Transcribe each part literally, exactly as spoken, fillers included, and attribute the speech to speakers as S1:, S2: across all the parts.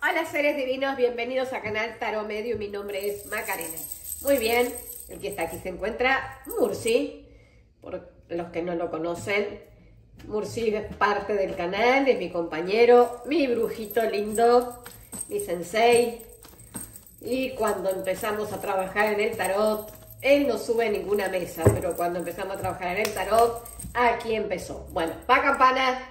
S1: Hola seres divinos, bienvenidos a Canal Tarot Medio, mi nombre es Macarena. Muy bien, el que está aquí se encuentra Mursi, por los que no lo conocen. Mursi es parte del canal, es mi compañero, mi brujito lindo, mi sensei. Y cuando empezamos a trabajar en el tarot, él no sube a ninguna mesa, pero cuando empezamos a trabajar en el tarot, aquí empezó. Bueno, pa' campana.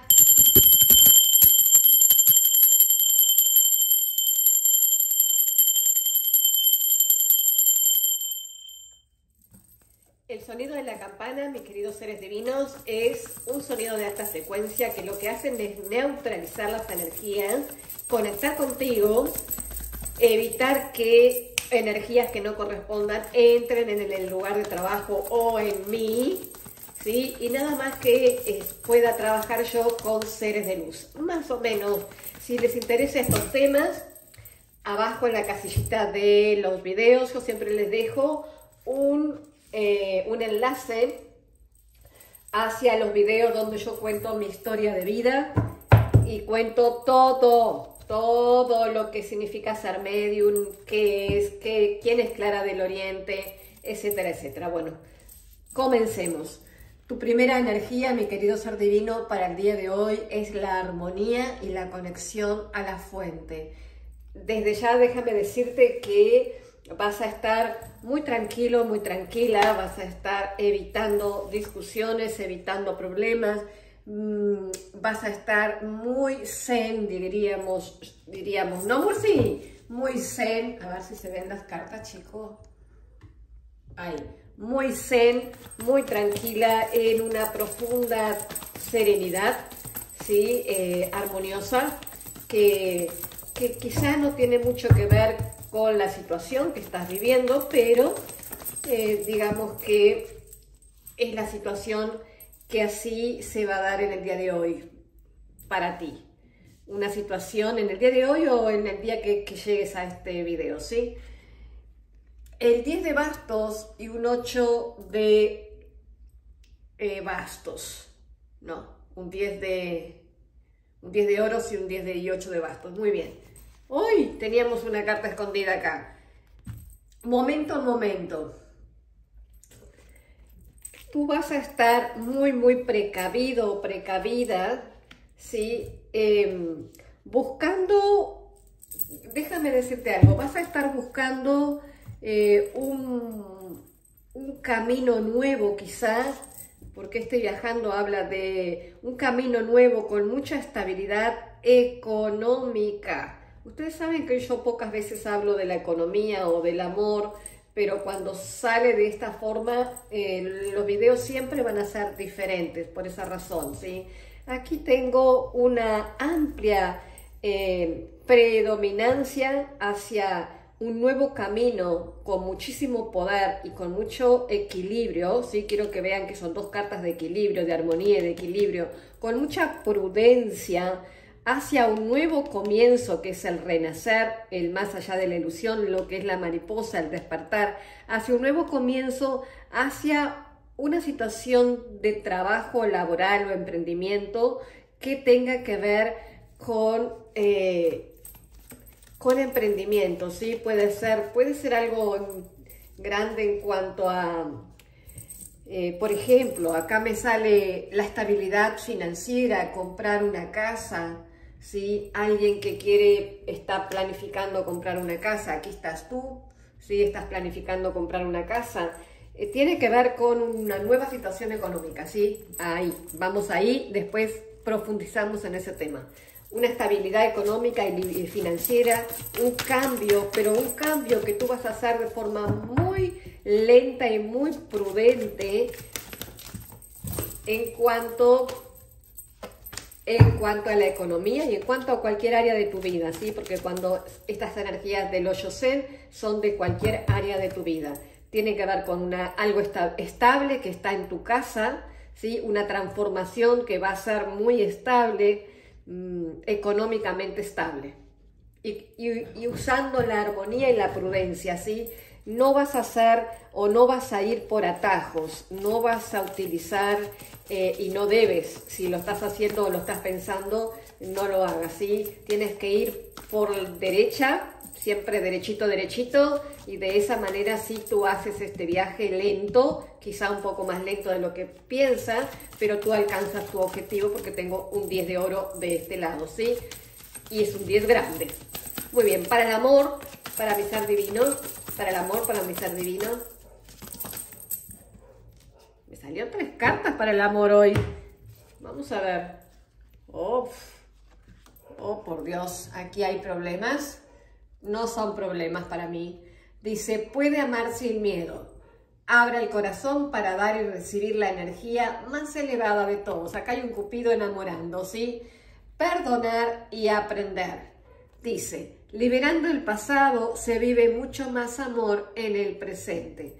S1: El sonido de la campana, mis queridos seres divinos, es un sonido de alta frecuencia que lo que hacen es neutralizar las energías, conectar contigo, evitar que energías que no correspondan entren en el lugar de trabajo o en mí, ¿sí? Y nada más que eh, pueda trabajar yo con seres de luz. Más o menos, si les interesa estos temas, abajo en la casillita de los videos yo siempre les dejo un... Eh, un enlace hacia los videos donde yo cuento mi historia de vida y cuento todo, todo lo que significa ser medium, qué es, qué, quién es Clara del Oriente, etcétera, etcétera. Bueno, comencemos. Tu primera energía, mi querido ser divino, para el día de hoy es la armonía y la conexión a la fuente. Desde ya déjame decirte que vas a estar muy tranquilo, muy tranquila, vas a estar evitando discusiones, evitando problemas, mmm, vas a estar muy zen, diríamos, diríamos, ¿no, Mursi? Muy zen, a ver si se ven las cartas, chicos. Ahí, muy zen, muy tranquila, en una profunda serenidad, ¿sí? Eh, armoniosa, que, que quizá no tiene mucho que ver con la situación que estás viviendo, pero eh, digamos que es la situación que así se va a dar en el día de hoy para ti. Una situación en el día de hoy o en el día que, que llegues a este video, ¿sí? El diez de bastos y un ocho de eh, bastos, no, un diez de, un diez de oros y un diez de y ocho de bastos, muy bien. Hoy teníamos una carta escondida acá. Momento, momento. Tú vas a estar muy, muy precavido o precavida, ¿sí? Eh, buscando, déjame decirte algo, vas a estar buscando eh, un, un camino nuevo quizás, porque este viajando habla de un camino nuevo con mucha estabilidad económica. Ustedes saben que yo pocas veces hablo de la economía o del amor, pero cuando sale de esta forma, eh, los videos siempre van a ser diferentes, por esa razón, ¿sí? Aquí tengo una amplia eh, predominancia hacia un nuevo camino con muchísimo poder y con mucho equilibrio, ¿sí? Quiero que vean que son dos cartas de equilibrio, de armonía y de equilibrio, con mucha prudencia, hacia un nuevo comienzo que es el renacer, el más allá de la ilusión, lo que es la mariposa, el despertar, hacia un nuevo comienzo, hacia una situación de trabajo laboral o emprendimiento que tenga que ver con, eh, con emprendimiento, ¿sí? Puede ser, puede ser algo grande en cuanto a... Eh, por ejemplo, acá me sale la estabilidad financiera, comprar una casa, ¿sí? Alguien que quiere, está planificando comprar una casa, aquí estás tú, ¿sí? Estás planificando comprar una casa, eh, tiene que ver con una nueva situación económica, ¿sí? Ahí, vamos ahí, después profundizamos en ese tema. Una estabilidad económica y financiera, un cambio, pero un cambio que tú vas a hacer de forma muy lenta y muy prudente en cuanto, en cuanto a la economía y en cuanto a cualquier área de tu vida, ¿sí? Porque cuando estas energías del hoyo zen son de cualquier área de tu vida. Tiene que ver con una, algo esta, estable que está en tu casa, ¿sí? Una transformación que va a ser muy estable, económicamente estable y, y, y usando la armonía y la prudencia, ¿sí? No vas a hacer o no vas a ir por atajos, no vas a utilizar eh, y no debes, si lo estás haciendo o lo estás pensando, no lo hagas, ¿sí? Tienes que ir por derecha, siempre derechito, derechito, y de esa manera sí tú haces este viaje lento, quizá un poco más lento de lo que piensas, pero tú alcanzas tu objetivo porque tengo un diez de oro de este lado, ¿sí? Y es un diez grande. Muy bien, para el amor, para mi ser divino, para el amor, para mi ser divino. Me salieron tres cartas para el amor hoy. Vamos a ver. Oh, oh, por Dios, aquí hay problemas. No son problemas para mí. Dice, puede amar sin miedo. Abra el corazón para dar y recibir la energía más elevada de todos. Acá hay un cupido enamorando, ¿sí? Perdonar y aprender. Dice, liberando el pasado se vive mucho más amor en el presente.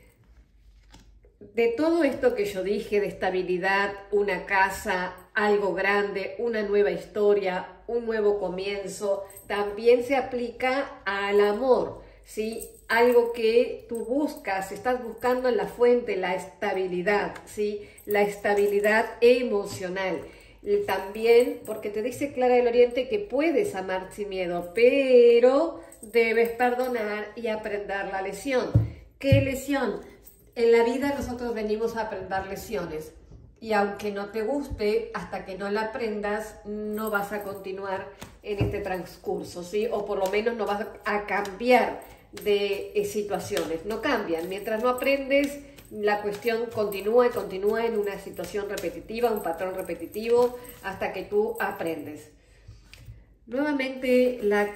S1: De todo esto que yo dije, de estabilidad, una casa, algo grande, una nueva historia, un nuevo comienzo, también se aplica al amor, ¿sí? Algo que tú buscas, estás buscando en la fuente, la estabilidad, ¿sí? La estabilidad emocional. También, porque te dice Clara del Oriente que puedes amar sin miedo, pero debes perdonar y aprender la lección. ¿Qué lección? En la vida nosotros venimos a aprender lecciones. Y aunque no te guste, hasta que no la aprendas, no vas a continuar en este transcurso, ¿sí? O por lo menos no vas a cambiar de eh, situaciones. No cambian. Mientras no aprendes, la cuestión continúa y continúa en una situación repetitiva, un patrón repetitivo, hasta que tú aprendes. Nuevamente, la,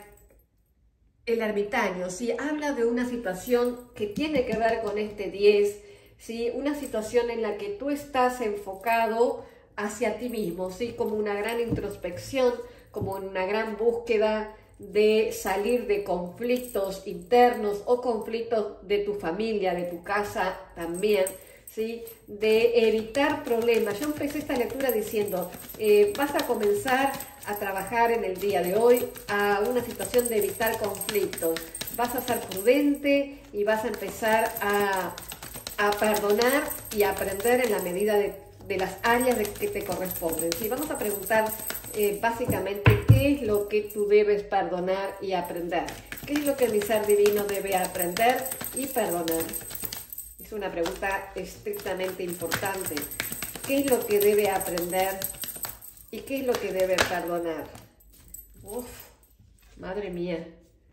S1: el ermitaño, ¿sí? Habla de una situación que tiene que ver con este diez, ¿sí? Una situación en la que tú estás enfocado hacia ti mismo, ¿sí? Como una gran introspección, como una gran búsqueda de salir de conflictos internos o conflictos de tu familia, de tu casa también, ¿sí? De evitar problemas. Yo empecé esta lectura diciendo, eh, vas a comenzar a trabajar en el día de hoy a una situación de evitar conflictos. Vas a ser prudente y vas a empezar a, a perdonar y a aprender en la medida de, de las áreas de, que te corresponden, ¿sí? Vamos a preguntar eh, básicamente qué es lo que tú debes perdonar y aprender. ¿Qué es lo que mi ser divino debe aprender y perdonar? Es una pregunta estrictamente importante. ¿Qué es lo que debe aprender y qué es lo que debe perdonar? Uf, madre mía.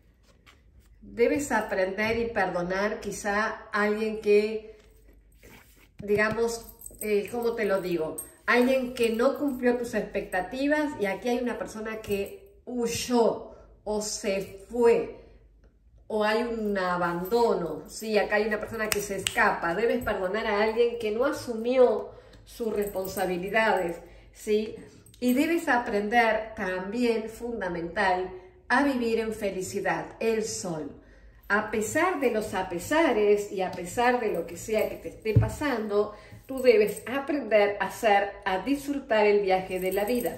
S1: Debes aprender y perdonar quizá a alguien que, digamos, eh, ¿cómo te lo digo? Alguien que no cumplió tus expectativas, y aquí hay una persona que huyó o se fue, o hay un abandono, ¿sí? Acá hay una persona que se escapa. Debes perdonar a alguien que no asumió sus responsabilidades, ¿sí? Y debes aprender también, fundamental, a vivir en felicidad, el sol. A pesar de los apesares y a pesar de lo que sea que te esté pasando, tú debes aprender a hacer, a disfrutar el viaje de la vida.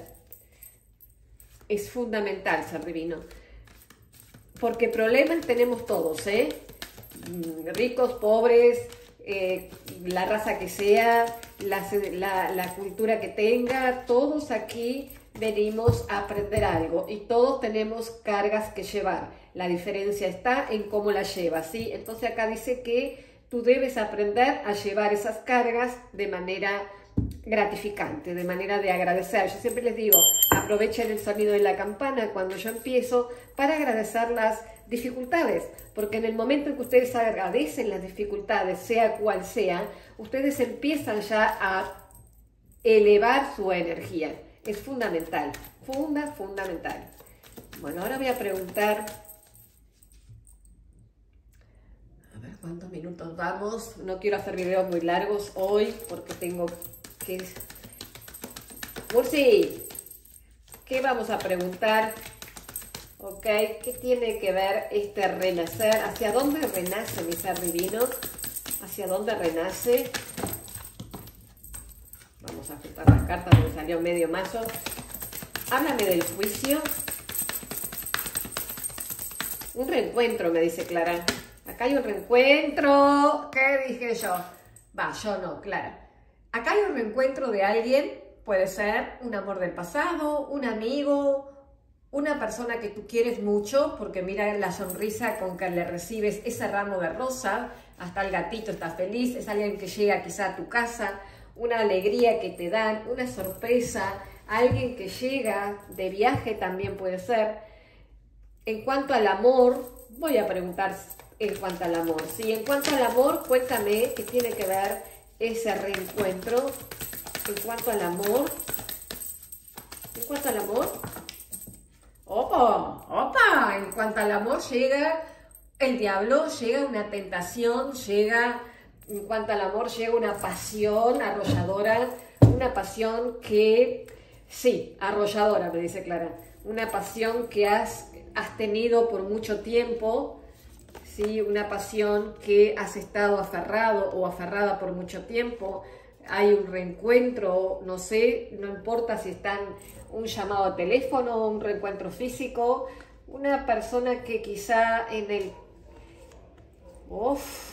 S1: Es fundamental, ser divino. Porque problemas tenemos todos, ¿eh? Ricos, pobres, eh, la raza que sea, la, la, la cultura que tenga, todos aquí venimos a aprender algo y todos tenemos cargas que llevar. La diferencia está en cómo las llevas, ¿sí? Entonces acá dice que tú debes aprender a llevar esas cargas de manera gratificante, de manera de agradecer. Yo siempre les digo, aprovechen el sonido de la campana cuando yo empiezo para agradecer las dificultades, porque en el momento en que ustedes agradecen las dificultades, sea cual sea, ustedes empiezan ya a elevar su energía. Es fundamental, funda, fundamental. Bueno, ahora voy a preguntar, a ver cuántos minutos vamos. No quiero hacer videos muy largos hoy porque tengo que... Murci, ¿qué vamos a preguntar? Ok, ¿qué tiene que ver este renacer? ¿Hacia dónde renace mi ser divino? ¿Hacia dónde renace? Vamos a juntar las cartas porque salió medio mazo. Háblame del juicio. Un reencuentro, me dice Clara. Acá hay un reencuentro. ¿Qué dije yo? Va, yo no, Clara. Acá hay un reencuentro de alguien puede ser un amor del pasado, un amigo, una persona que tú quieres mucho, porque mira la sonrisa con que le recibes ese ramo de rosa, hasta el gatito está feliz, es alguien que llega quizá a tu casa, una alegría que te dan, una sorpresa, alguien que llega de viaje también puede ser. En cuanto al amor, voy a preguntar en cuanto al amor, ¿sí? En cuanto al amor, cuéntame qué tiene que ver ese reencuentro. En cuanto al amor, en cuanto al amor, opa, opa, en cuanto al amor llega el diablo, llega una tentación, llega, en cuanto al amor llega una pasión arrolladora, una pasión que, sí, arrolladora, me dice Clara, una pasión que has, has tenido por mucho tiempo, sí, una pasión que has estado aferrado o aferrada por mucho tiempo. Hay un reencuentro, no sé, no importa si están un llamado a teléfono, un reencuentro físico, una persona que quizá en el... Uf.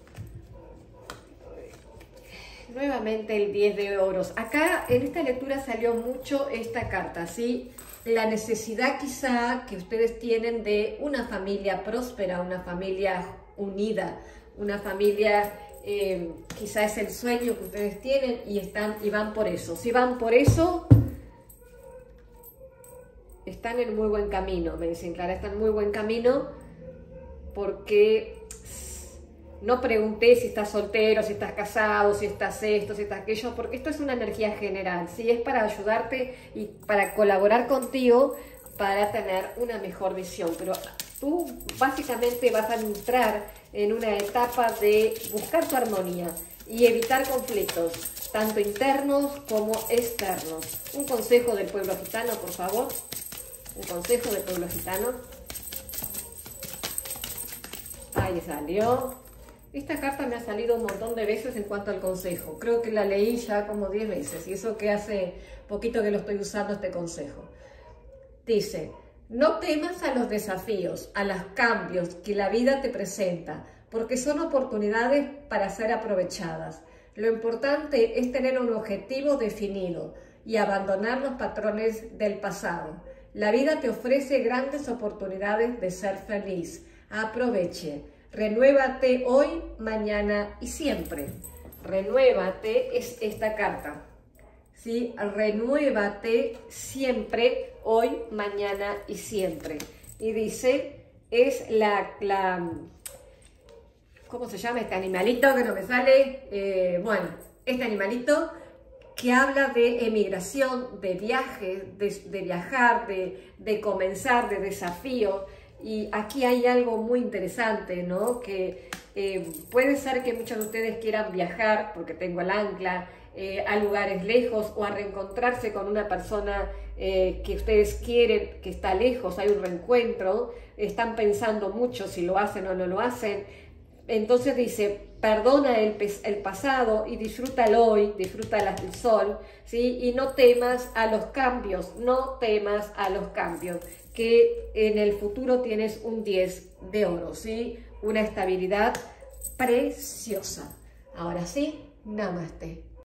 S1: Nuevamente el diez de oros. Acá en esta lectura salió mucho esta carta, ¿sí? La necesidad quizá que ustedes tienen de una familia próspera, una familia unida, una familia... Eh, quizá es el sueño que ustedes tienen y, están, y van por eso. Si van por eso, están en muy buen camino, me dicen Clara, están en muy buen camino, porque no pregunté si estás soltero, si estás casado, si estás esto, si estás aquello, porque esto es una energía general, ¿sí? Es para ayudarte y para colaborar contigo para tener una mejor visión, pero tú básicamente vas a entrar en una etapa de buscar tu armonía y evitar conflictos, tanto internos como externos. Un consejo del pueblo gitano, por favor. Un consejo del pueblo gitano. Ahí salió. Esta carta me ha salido un montón de veces en cuanto al consejo. Creo que la leí ya como diez veces y eso que hace poquito que lo estoy usando este consejo. Dice... No temas a los desafíos, a los cambios que la vida te presenta, porque son oportunidades para ser aprovechadas. Lo importante es tener un objetivo definido y abandonar los patrones del pasado. La vida te ofrece grandes oportunidades de ser feliz. Aproveche. Renuévate hoy, mañana y siempre. Renuévate es esta carta. ¿Sí? Renuévate siempre, hoy, mañana y siempre. Y dice, es la, la ¿cómo se llama este animalito que no me sale? Eh, bueno, este animalito que habla de emigración, de viaje, de, de viajar, de, de comenzar, de desafío. Y aquí hay algo muy interesante, ¿no? Que eh, puede ser que muchos de ustedes quieran viajar, porque tengo el ancla, Eh, a lugares lejos o a reencontrarse con una persona eh, que ustedes quieren, que está lejos, hay un reencuentro, están pensando mucho si lo hacen o no lo hacen. Entonces dice, perdona el, el pasado y disfruta el hoy, disfruta el sol, ¿sí? Y no temas a los cambios, no temas a los cambios, que en el futuro tienes un diez de oro, ¿sí? Una estabilidad preciosa. Ahora sí, namaste.